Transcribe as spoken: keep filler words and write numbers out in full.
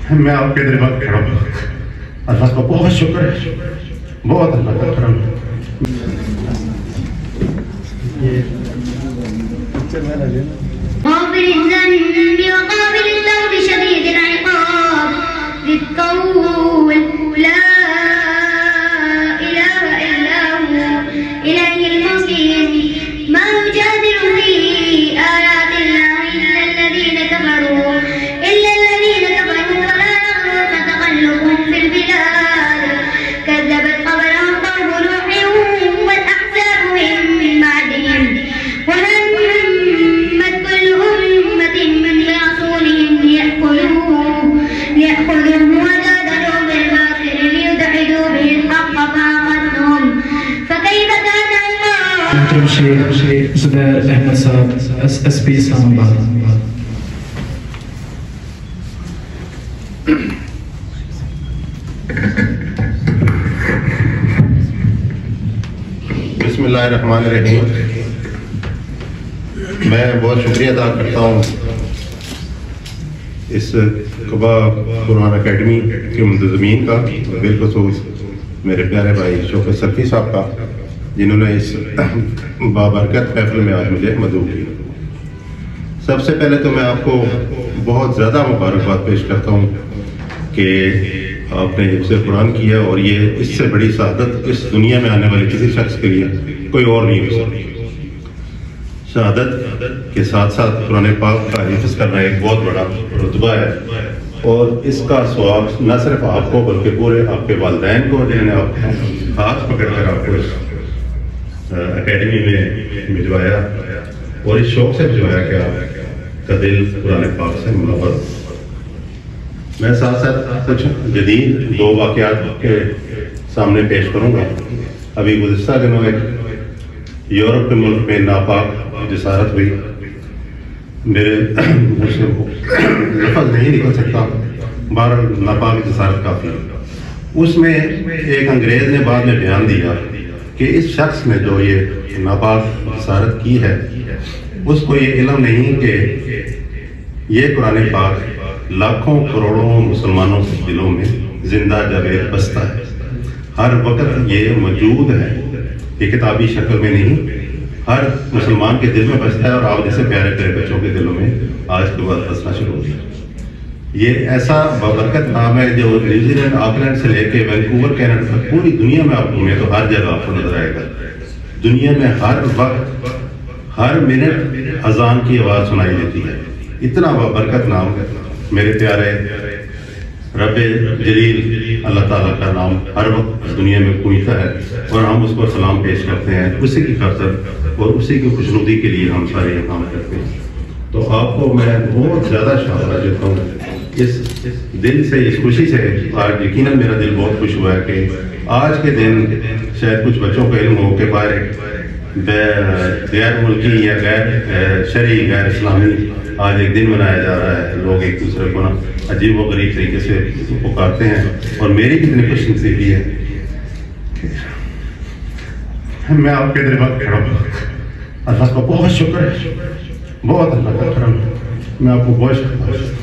میں آپ کے دربار میں کھڑا ہوں. اللہ کا بہت شکر ہے, بہت اللہ کا کرم ہے. غافر الذنب وقابل التوب شديد العقاب ذي الطول لا إله إلا هو إليه المصير ما يجادل في آيات الله إلا الذين كفروا إلا الذين كفروا ولا يغرك تقلبهم في البلاد كذبت قبلهم قوم نوح والأحزاب من بعدهم وهمت كل أمة من رسولهم ليأخذوه ليأخذوه وجادلوا بالباطل ليدحضوا به الحق فأخذتهم فكيف كان عقاب. شيخ زبير أحمد صاحب اس بي اسلام آباد. بسم اللہ الرحمن الرحیم. میں بہت شکریہ ادا کرتا ہوں اس قبا قرآن اکیڈمی کے منتظمین کا, بالخصوص میرے پیارے بھائی شوکت سلفی صاحب کا, جنہوں نے اس بابرکت محفل میں آج مجھے مدعو کیا. سب سے پہلے تو میں آپ کو بہت زیادہ مبارکباد پیش کرتا ہوں کہ آپ نے حفظ قرآن کیا, اور یہ اس سے بڑی سعادت اس دنیا میں آنے والے کسی شخص کے لیے کوئی اور نہیں ہو سکتی. شہادت کے ساتھ ساتھ قرآن پاک کا حفظ کرنا ایک بہت بڑا رتبہ ہے, اور اس کا ثواب نہ صرف آپ کو بلکہ پورے آپ کے والدین کو, جنہوں نے آپ ہاتھ پکڑ کر آپ کو اس اکیڈمی میں بھجوایا اور اس شوق سے بھجوایا کہ آپ کا دل قرآن پاک سے منور. میں ساتھ ساتھ کچھ جدید دو واقعات کے سامنے پیش کروں گا. ابھی گزشتہ دنوں ایک یورپ کے ملک میں ناپاک جسارت ہوئی. میرے منہ سے لفظ نہیں نکل سکتا, بہرحال ناپاک جسارت کافی. اس میں ایک انگریز نے بعد میں بیان دیا کہ اس شخص نے جو یہ ناپاک جسارت کی ہے اس کو یہ علم نہیں کہ یہ قرآن پاک لاکھوں کروڑوں مسلمانوں کے دلوں میں زندہ جاوید بستا ہے. ہر وقت یہ موجود ہے, یہ کتابی شکل میں نہیں, ہر مسلمان کے دل میں بستا ہے, اور آپ جیسے پیارے پیارے بچوں کے دلوں میں آج کے بعد بسنا شروع ہو گیا. یہ ایسا بابرکت نام ہے جو نیوزی لینڈ آکلینڈ سے لے کے وینکوور کینیڈا تک پوری دنیا میں آپ گھومیں تو ہر جگہ آپ کو نظر آئے گا. دنیا میں ہر وقت ہر منٹ اذان کی آواز سنائی دیتی ہے. اتنا بابرکت نام ہے. میرے پیارے رب جلیل اللہ تعالیٰ کا نام ہر وقت دنیا میں گونجتا ہے, اور ہم اس کو سلام پیش کرتے ہیں اسی کی خاطر اور اسی کی خوشنودی کے لیے ہم سارے یہ کام کرتے ہیں. تو آپ کو میں بہت زیادہ شاباش دیتا ہوں اس دل سے, اس خوشی سے. آج یقیناً میرا دل بہت خوش ہوا ہے کہ آج کے دن شاید کچھ بچوں کا علم ہو کہ باہر غیر ملکی یا غیر شرعی غیر اسلامی آج ایک دن منایا جا رہا ہے. لوگ ایک دوسرے کو نا عجیب و غریب طریقے سے پکارتے ہیں, اور میری کتنی خوش نصیبی ہے میں آپ کے دربار میں کھڑا ہوں. اللہ کا بہت شکر ہے, بہت اللہ کا کرم ہے. میں آپ کو بہت شکر